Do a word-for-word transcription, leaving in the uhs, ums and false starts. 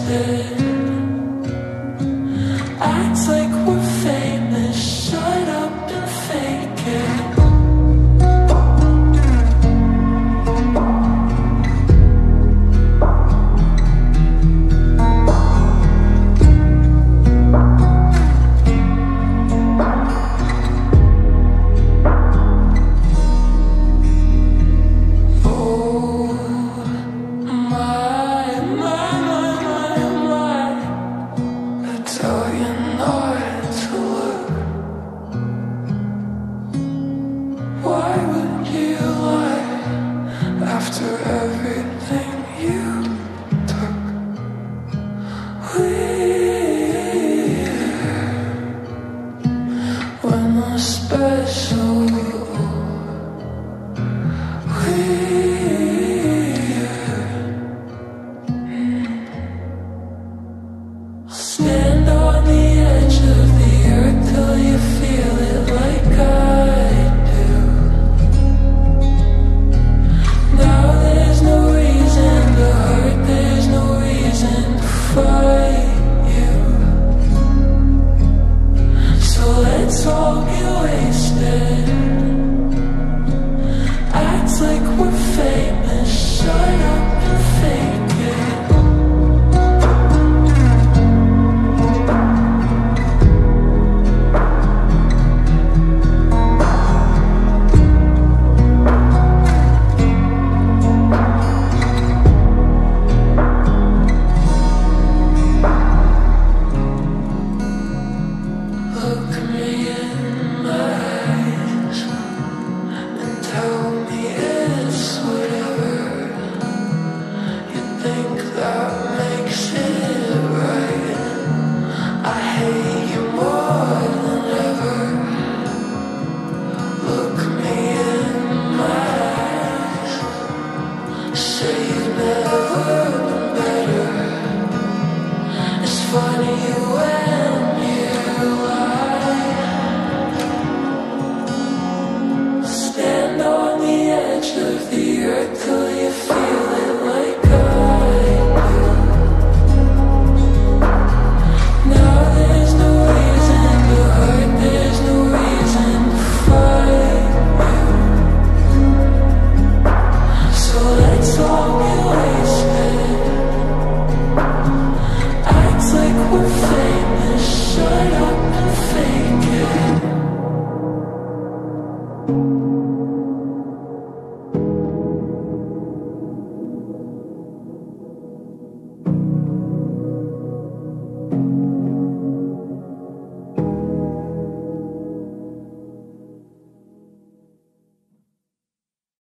wasted. Act like we're famous, shut up and fake it. After everything you took, we're when we're special. We're stand on the edge of the earth till you feel it like I do. Now there's no reason to hurt, there's no reason to fight you. So let's all get wasted. Act like we're famous, shut up and fake it. Look me in my eyes and tell me it's whatever you think that makes it right. I hate you more than ever. Look me in my eyes, say you've never been better. It's funny when you lie. Stand on the edge of the earth till you feel it like I do. Now there's no reason to hurt, there's no reason to fight you. So let's all get wasted. Act like we're famous, shut up and fake it.